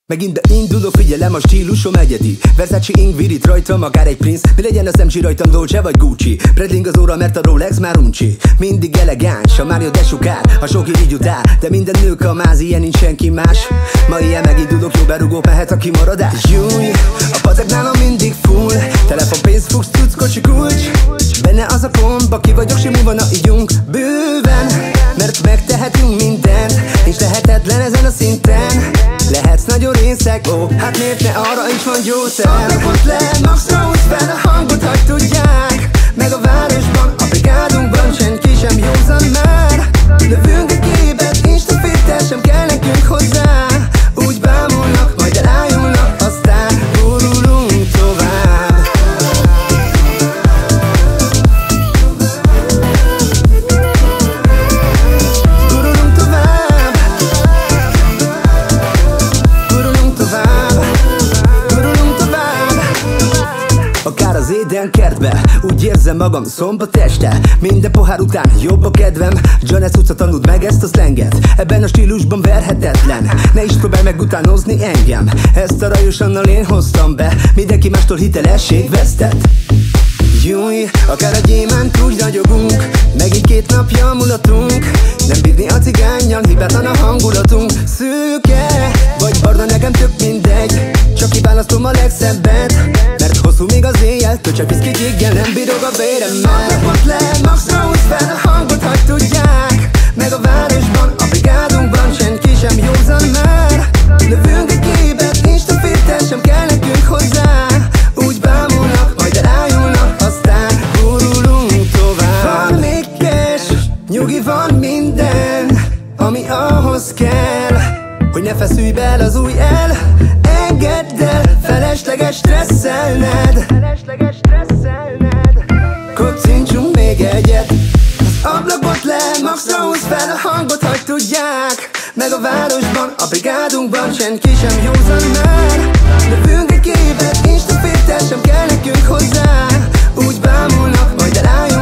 Megint beindulok, figyelem a stílusom egyedi. Versace ing virít rajtam, akár egy Prince. Mi legyen a MG rajtam, Dolce vagy Gucci. Predling az óra, mert a Rolex már uncsi. Mindig elegáns, a Mario de sukár. A sok így utál, de minden nő kamáz, ilyen nincs senki más. Ma ilyen megindulok, jó berugó, mehet a kimaradás. Júj, a pacek nálam mindig full. Telefon, pénz, fuchs, cucc, kocsi, kulcs. Benne az a komba, ki vagyok, simmi van, na ígyunk bőven. Mert megtehetünk mindent, és lehetetlen ezen a szinten. Lehetsz nagyon részeg, ó, hát miért ne arra is van gyógyszer. Adapot le, maxra húzd fel a hangot, hagy tudják. Meg a városban, a brigádunkban senki sem józan már. Lövünk egy képet, instafittel sem kell nekünk hozzá. Úgy bámulnak, majd elájulnak, aztán gurulunk tovább. Gurulunk tovább. Gurulunk tovább. Gurulunk tovább. Akár az Éden kertbe, úgy érzem magam szombat este. Minden pohár után jobb a kedvem. Jones utca tanult meg ezt a szlenget. Ebben a stílusban verhetetlen. Ne is próbálj meg utánozni engem. Ezt a rajos annal én hoztam be. Mindenki mástól hitelesség vesztett. Júj, akár a gyémánt úgy ragyogunk. Megint 2 napja mulatunk. Nem bírni a cigánnyal, hibátlan a hangulatunk. Szőke vagy barna, nekem tök mindegy. Csak kiválasztom a legszebbet. Mert hosszú még az éjjel, töcsek viszki giggel, nem bírok a véremmel. Adapot le, maxra húzd fel a hangot, hagy tudják. Meg a városban, a brigádunkban senki sem józan már. Lövünk egy képet, instafittel sem kell nekünk hozzá. Úgy bámulnak, majd elájulnak, aztán gurulunk tovább. Van még cash, nyugi, van minden, ami ahhoz kell, hogy ne feszülj bele az új el. Engedd el, felesleges stresszelned. Kocincsunk még egyet. Az ablakot le, maxra húzd fel a hangot, hagy tudják. Meg a városban, a brigádunkban senki sem józan már. Lövünk egy képet, instafittel sem kell nekünk hozzá. Úgy bámulnak, majd elájulnak.